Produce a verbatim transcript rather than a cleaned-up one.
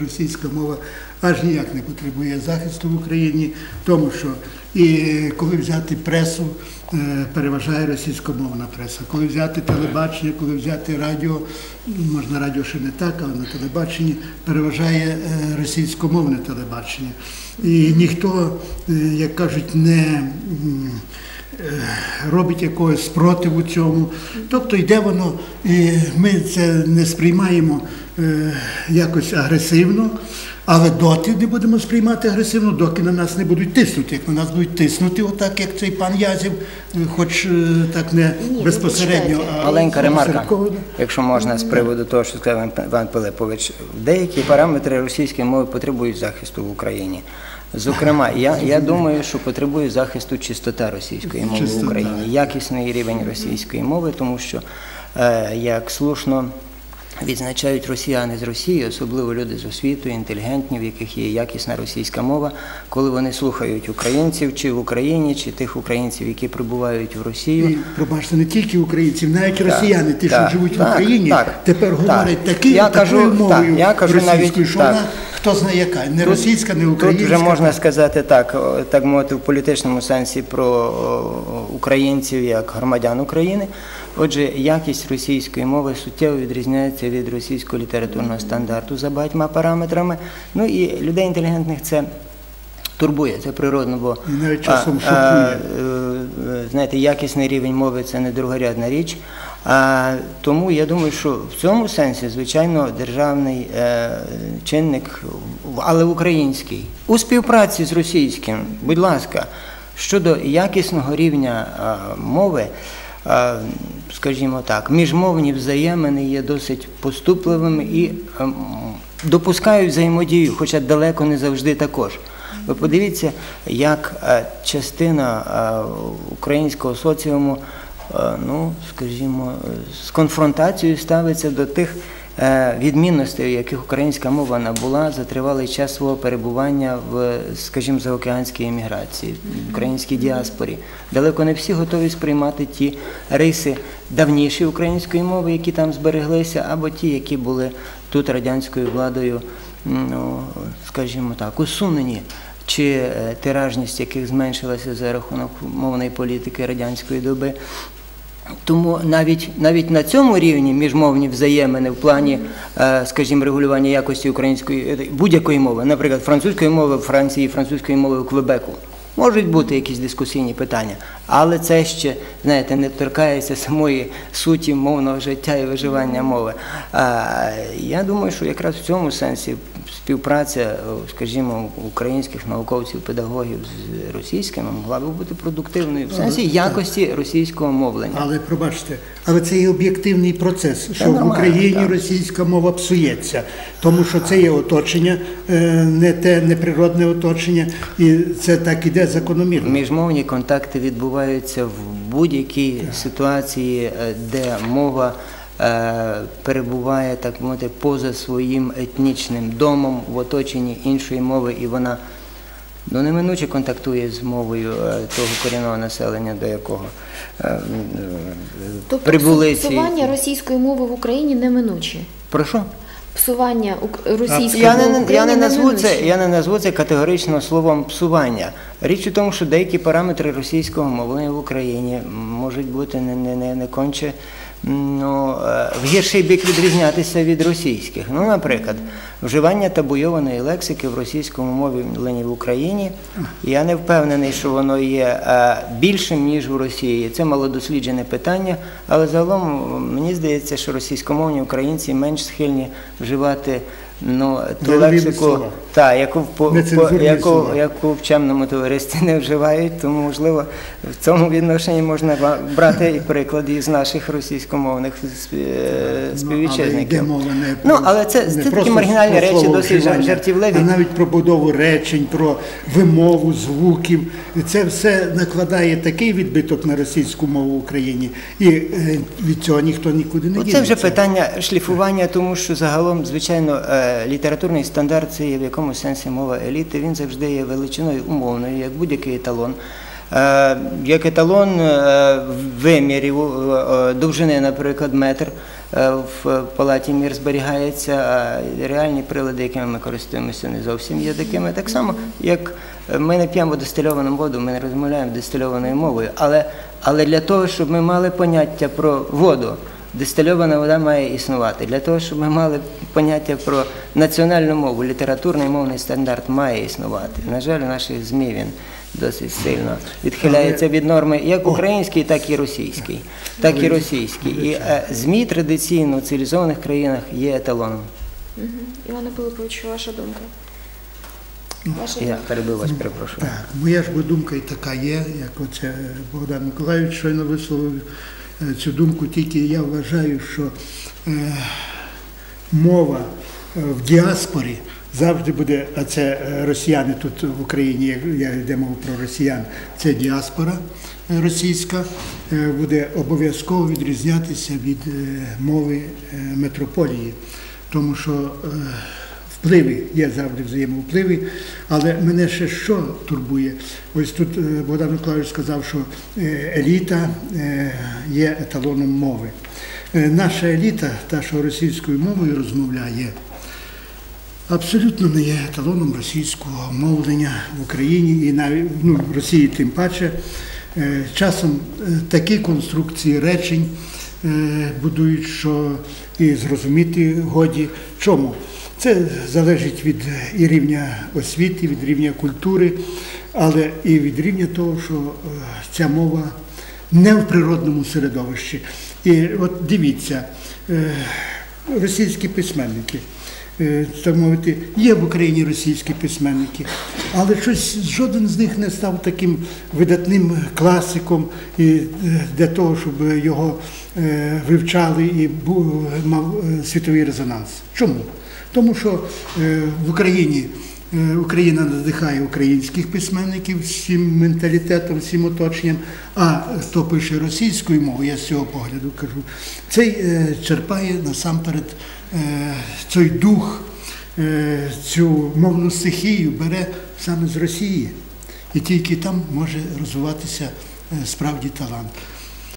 російська мова аж ніяк не потребує захисту в Україні, тому що і коли взяти пресу, переважає російськомовна преса. Коли взяти телебачення, коли взяти радіо, можна радіо ще не так, але на телебаченні переважає російськомовне телебачення. І ніхто, як кажуть, не робить якогось спротиву цьому. Тобто йде воно, і ми це не сприймаємо якось агресивно, але доти не будемо сприймати агресивно, доки на нас не будуть тиснути. Як на нас будуть тиснути, отак, як цей пан Язів, хоч так не Ні, безпосередньо, а маленька ремарка, якщо можна, з приводу того, що сказав Іван Пилипович. Деякі параметри російської мови потребують захисту в Україні. Зокрема, я, я думаю, що потребує захисту чистота російської мови в Україні, якісний рівень російської мови, тому що, е, як слушно відзначають росіяни з Росії, особливо люди з освітою, інтелігентні, в яких є якісна російська мова, коли вони слухають українців, чи в Україні, чи тих українців, які прибувають в Росію. І, пробачте, не тільки українців, навіть так, росіяни, ті, так, що живуть так, в Україні, так, тепер говорять так. такі, я такою кажу, мовою так, я кажу російською, навіть, що так. вона, хто знає яка, не тут, російська, не українська. Тут вже можна сказати так, так мовити, в політичному сенсі про українців як громадян України. Отже, якість російської мови суттєво відрізняється від російського літературного стандарту за багатьма параметрами. Ну і людей інтелігентних це турбує, це природно, бо і навіть часом шокує. А, знаєте, якісний рівень мови – це не другорядна річ. А, тому я думаю, що в цьому сенсі, звичайно, державний е, чинник, але український, у співпраці з російським, будь ласка, щодо якісного рівня е, мови, е, скажімо так, міжмовні взаємини є досить поступливими і е, допускають взаємодію, хоча далеко не завжди також. Ви подивіться, як е, частина е, українського соціуму, ну, скажімо, з конфронтацією ставиться до тих відмінностей, яких українська мова набула за тривалий час свого перебування в, скажімо, заокеанській еміграції, в українській діаспорі. Далеко не всі готові сприймати ті риси давнішої української мови, які там збереглися, або ті, які були тут радянською владою, ну, скажімо так, усунені, чи тиражність яких зменшилася за рахунок мовної політики радянської доби. Тому навіть, навіть на цьому рівні міжмовні взаємини в плані, скажімо, регулювання якості української, будь-якої мови, наприклад, французької мови в Франції, французької мови у Квебеку, можуть бути якісь дискусійні питання, але це ще, знаєте, не торкається самої суті мовного життя і виживання мови. Я думаю, що якраз в цьому сенсі співпраця, скажімо, українських науковців, педагогів з російськими могла б бути продуктивною в сенсі якості російського мовлення. Але, пробачте, але це є об'єктивний процес, що в Україні російська мова псується, тому що це є оточення, не те неприродне оточення, і це так іде закономірно. Міжмовні контакти відбуваються в будь-якій ситуації, де мова перебуває, так мовити, поза своїм етнічним домом, в оточенні іншої мови, і вона ну, неминуче контактує з мовою того корінного населення, до якого тобто прибули ці... псування російської мови в Україні неминуче? Прошу? Псування російської я мови не, в Україні я не назву неминуче? це, я не назву це категорично словом псування. Річ у тому, що деякі параметри російського мовлення в Україні можуть бути не, не, не, не конче, ну, в гірший бік відрізнятися від російських. Ну, наприклад, вживання табуйованої лексики в російському мовленні в Україні, я не впевнений, що воно є більшим, ніж в Росії. Це малодосліджене питання, але загалом мені здається, що російськомовні українці менш схильні вживати ну, ту лексику, та, яку, по, по, яку, яку в чемному товаристві не вживають, тому, можливо, в цьому відношенні можна брати і приклади з наших російськомовних співвітчизників. Ну, але, ну, але це, це такі маргінальні речі, досить жартівливі. А навіть про будову речень, про вимову звуків. Це все накладає такий відбиток на російську мову в Україні, і від цього ніхто нікуди не дінеться. Це вже питання шліфування, тому що загалом, звичайно, літературний стандарт – це є в якомусь сенсі мова еліти, він завжди є величиною умовною, як будь-який еталон. Як еталон вимірів довжини, наприклад, метр, е, в палаті мір зберігається, а реальні прилади, якими ми користуємося, не зовсім є такими. Так само, як ми не п'ємо дистильовану воду, ми не розмовляємо дистильованою мовою, але, але для того, щоб ми мали поняття про воду, дистильована вода має існувати. Для того, щоб ми мали поняття про національну мову, літературний мовний стандарт має існувати. На жаль, у наших ЗМІ він досить сильно відхиляється від норми як український, так і російський. Так і російський. І е, ЗМІ традиційно в цивілізованих країнах є еталоном. Угу. Іване Пилиповичу, ваша думка? Ваша Я думка? перебив вас, перепрошую. Так, моя ж бо думка і така є, як оце Богдан Миколайович щойно висловив е, цю думку, тільки я вважаю, що е, мова е, в діаспорі завжди буде, а це е, росіяни тут в Україні, як я йде мова про росіян, це діаспора е, російська, е, буде обов'язково відрізнятися від е, мови е, метрополії, тому що е, впливи, є завжди взаємовпливи, але мене ще що турбує? Ось тут е, Богдан Миколайович сказав, що е, еліта е, є еталоном мови. Е, Наша еліта, та, що російською мовою розмовляє, абсолютно не є еталоном російського мовлення в Україні і навіть ну, в Росії тим паче. Е, Часом е, такі конструкції речень е, будують, що і зрозуміти годі. Чому? Це залежить від і рівня освіти, від рівня культури, але і від рівня того, що е, ця мова не в природному середовищі. І от дивіться, е, російські письменники, е, так мовити, є в Україні російські письменники, але щось, жоден з них не став таким видатним класиком і е, для того, щоб його е, вивчали і був, мав е, світовий резонанс. Чому? Тому що е, в Україні е, Україна надихає українських письменників всім менталітетом, всім оточенням, а хто пише російською мовою, я з цього погляду кажу, цей е, черпає насамперед е, цей дух, е, цю мовну стихію бере саме з Росії. І тільки там може розвиватися е, справді талант.